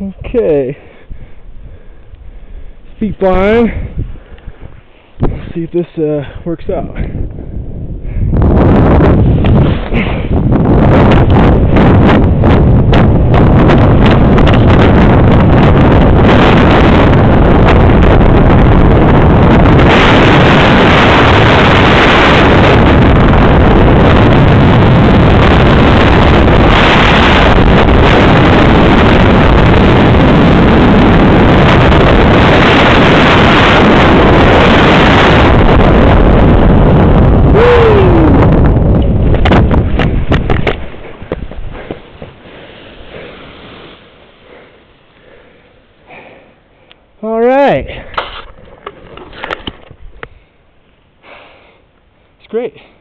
Okay. Feet flying. Let's see if this works out. All right. It's great.